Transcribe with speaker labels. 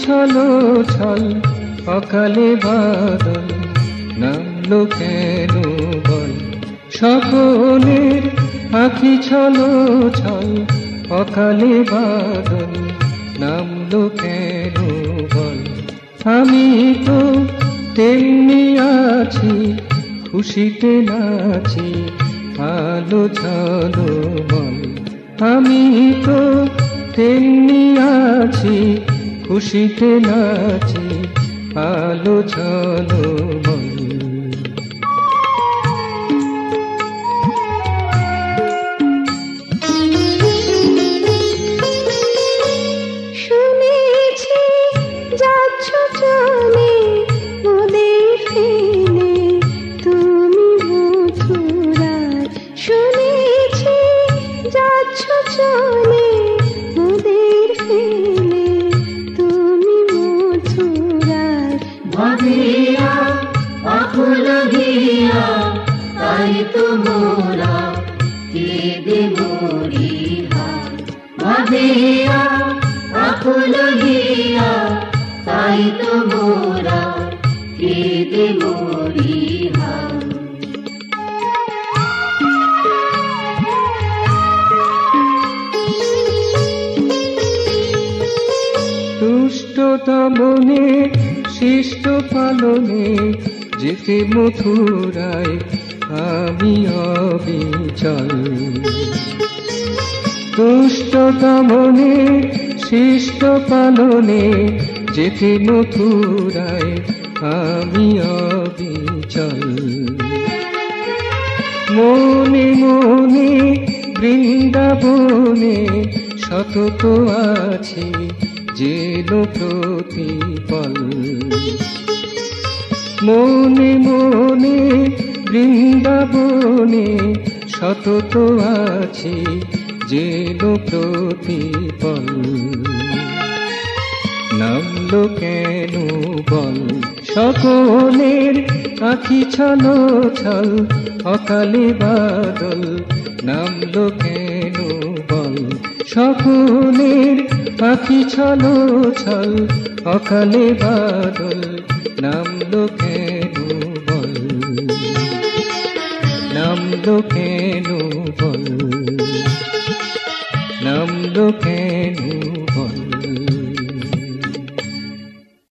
Speaker 1: ছলো ছল অকালে বাদল নামলো কেন বল। সকলের আঁখি ছলো ছল অকালে বাদল নামলো কেন বল। আমি তো তেমনি আছি খুশিতে নাচি আলো ঝালো বল। আমি তো তেমনি আছি খুশিতে নাচি আলো ঝালো বল।
Speaker 2: শুনেছি যাচ্ছ চলে ওদের ফেলে তুমি মথুরায়। শুনেছি যাচ্ছ চলে ওদের ফেলে তুমি মথুরায়।
Speaker 3: ভাবিয়া আকুল গিয়া তাই তো মোরা কেঁদে মরি হায়। ভাবিয়া আকুল গিয়া তাই তো মোরা কেঁদে মরি হায়।
Speaker 1: দুষ্ট দমনে শিষ্ট পালনে যেতে মথুরায় আমি অবিচল। দুষ্ট দমনে শিষ্ট পালনে যেতে মথুরায় আমি অবিচল। মনে মনে বৃন্দাবনে সতত আছি যেন প্রতিপল। মনে মনে বৃন্দাবনে সতত আছি যেন প্রতিপল। নামলো কেন বল সকলের আঁখি ছলো ছল অকালে বাদল নামলো কেন বল। সকলের আঁখি ছলো ছল অকালে বাদল নামলো কেন বল। নামলো কেন বল। নামলো কেন